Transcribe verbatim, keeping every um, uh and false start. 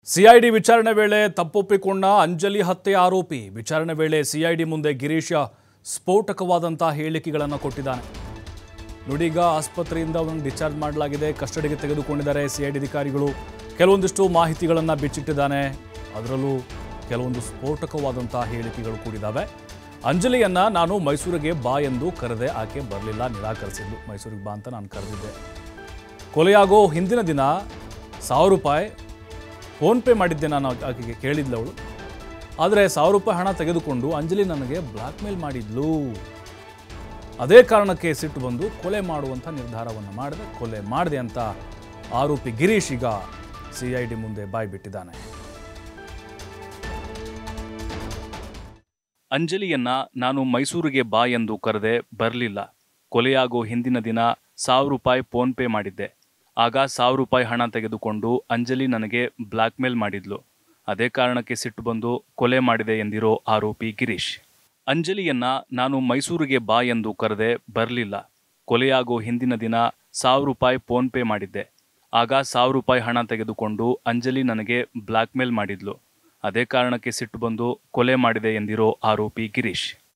CID ವಿಚಾರಣೆ ವೇಳೆ ತಪ್ಪೊಪ್ಪಿಕೊಂಡ ಅಂಜಲಿ ಹತ್ಯೆ ಆರೋಪಿ ವಿಚಾರಣೆ ವೇಳೆ ಸಿಐಡಿ ಮುಂದೆ ಗಿರೀಶ ಸ್ಫೋಟಕವಾದಂತ ಹೇಳಿಕೆಗಳನ್ನು ಕೊಟ್ಟಿದ್ದಾನೆ. ನುಡಿಗ ಆಸ್ಪತ್ರೆಯಿಂದ ಅವನನ್ನು ಡಿಸ್ಚಾರ್ಜ್ ಮಾಡಲಾಗಿದೆ, ಕಸ್ಟಡಿಗೆ ತೆಗೆದುಕೊಂಡಿದ್ದಾರೆ ಸಿಐಡಿ ಅಧಿಕಾರಿಗಳು. ಕೆಲವೊಂದಿಷ್ಟು ಮಾಹಿತಿಗಳನ್ನು ಬಿಚ್ಚಿಟ್ಟಿದ್ದಾನೆ, ಅದರಲ್ಲೂ ಕೆಲವೊಂದು ಸ್ಫೋಟಕವಾದಂತ ಹೇಳಿಕೆಗಳು ಕೂಡಿದ್ದಾವೆ. ಅಂಜಲಿಯನ್ನ ನಾನು ಮೈಸೂರಿಗೆ ಬಾ ಎಂದು ಕರೆದೆ, ಆಕೆ ಬರಲಿಲ್ಲ, ನಿರಾಕರಿಸಿದ್ಲು. ಮೈಸೂರಿಗೆ ಬಾ ಅಂತ ನಾನು ಕರೆದಿದ್ದೆ. ಕೊಲೆಯಾಗೋ ಹಿಂದಿನ ದಿನ ಸಾವಿರ ರೂಪಾಯಿ ಫೋನ್ ಪೇ ಮಾಡಿದ್ದೆ ನಾನು ಆಕೆಗೆ ಕೇಳಿದ್ಲು ಅವಳು. ಆದರೆ ಸಾವಿರ ರೂಪಾಯಿ ಹಣ ತೆಗೆದುಕೊಂಡು ಅಂಜಲಿ ನನಗೆ ಬ್ಲಾಕ್ ಮೇಲ್ ಮಾಡಿದ್ಲು. ಅದೇ ಕಾರಣಕ್ಕೆ ಸಿಟ್ಟು ಬಂದು ಕೊಲೆ ಮಾಡುವಂಥ ನಿರ್ಧಾರವನ್ನು ಮಾಡಿದೆ, ಕೊಲೆ ಮಾಡಿದೆ ಅಂತ ಆರೋಪಿ ಗಿರೀಶ್ ಈಗ ಸಿಐಡಿ ಮುಂದೆ ಬಾಯಿ ಬಿಟ್ಟಿದ್ದಾನೆ. ಅಂಜಲಿಯನ್ನ ನಾನು ಮೈಸೂರಿಗೆ ಬಾ ಎಂದು ಕರೆದೆ, ಬರಲಿಲ್ಲ. ಕೊಲೆಯಾಗೋ ಹಿಂದಿನ ದಿನ ಸಾವಿರ ರೂಪಾಯಿ ಫೋನ್ ಪೇ ಮಾಡಿದ್ದೆ. ಆಗ ಸಾವಿರ ರೂಪಾಯಿ ಹಣ ತೆಗೆದುಕೊಂಡು ಅಂಜಲಿ ನನಗೆ ಬ್ಲಾಕ್ ಮೇಲ್ ಮಾಡಿದ್ಲು. ಅದೇ ಕಾರಣಕ್ಕೆ ಸಿಟ್ಟು ಬಂದು ಕೊಲೆ ಮಾಡಿದೆ ಎಂದಿರೋ ಆರೋಪಿ ಗಿರೀಶ್. ಅಂಜಲಿಯನ್ನ ನಾನು ಮೈಸೂರಿಗೆ ಬಾ ಎಂದು ಕರೆದೆ, ಬರಲಿಲ್ಲ. ಕೊಲೆಯಾಗೋ ಹಿಂದಿನ ದಿನ ಸಾವಿರ ರೂಪಾಯಿ ಫೋನ್ ಪೇ ಮಾಡಿದ್ದೆ. ಆಗ ಸಾವಿರ ರೂಪಾಯಿ ಹಣ ತೆಗೆದುಕೊಂಡು ಅಂಜಲಿ ನನಗೆ ಬ್ಲಾಕ್ ಮೇಲ್ ಮಾಡಿದ್ಲು. ಅದೇ ಕಾರಣಕ್ಕೆ ಸಿಟ್ಟು ಬಂದು ಕೊಲೆ ಮಾಡಿದೆ ಎಂದಿರೋ ಆರೋಪಿ ಗಿರೀಶ್.